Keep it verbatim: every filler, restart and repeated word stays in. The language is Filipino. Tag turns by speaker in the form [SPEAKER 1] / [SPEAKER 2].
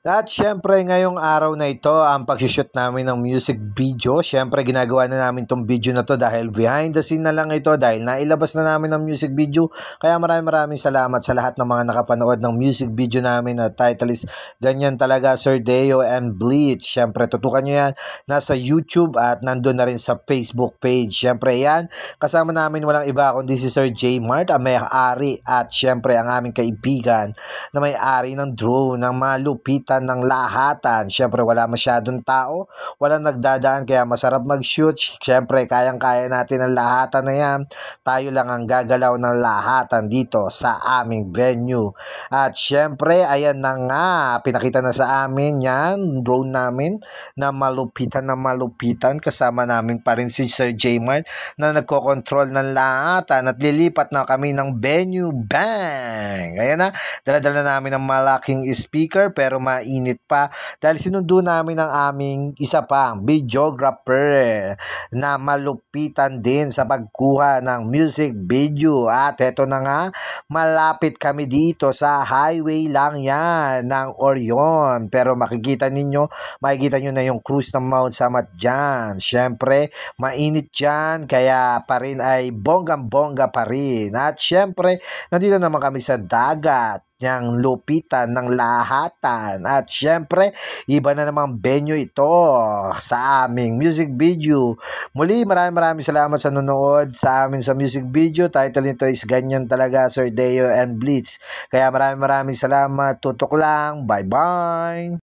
[SPEAKER 1] At syempre ngayong araw na ito ang pag-shoot namin ng music video. Syempre ginagawa na namin tong video na to dahil behind the scene na lang ito dahil nailabas na namin ng music video. Kaya maraming maraming salamat sa lahat ng mga nakapanood ng music video namin na title is Ganyan Talaga Sir Deo and Bleach. Syempre tutukan nyo yan nasa YouTube at nandun na rin sa Facebook page. Syempre yan kasama namin walang iba kundi si Sir J Mart ang may-ari at syempre ang aming kaibigan na may-ari ng drone ng malupitan ng lahatan. Siyempre wala masyadong tao, walang nagdadaan kaya masarap mag-shoot. Siyempre kayang-kaya natin ang lahatan na yan. Tayo lang ang gagalaw ng lahatan dito sa aming venue. At siyempre ayan na nga, pinakita na sa amin yan, drone namin na malupitan na malupitan. Kasama namin pa rin si Sir J Mart na nagko-control ng lahatan at lilipat na kami ng venue. Bang! Ayan na, dala-dala namin ng malaking speaker pero mainit pa dahil sinundo namin ang aming isa pang videographer na malupitan din sa pagkuha ng music video. At eto na nga, malapit kami dito sa highway lang yan ng Orion, pero makikita ninyo, makikita nyo na yung cruise ng Mount Samat dyan. Syempre mainit dyan kaya pa rin ay bonggang-bongga pa rin. At syempre nandito naman kami sa dagat niyang lupitan ng lahatan. At syempre, iba na namang venue ito sa aming music video. Muli, maraming maraming salamat sa nanonood sa amin sa music video. Title nito is Ganyan Talaga Sir Deo and Bleach. Kaya maraming maraming salamat. Tutok lang. Bye-bye.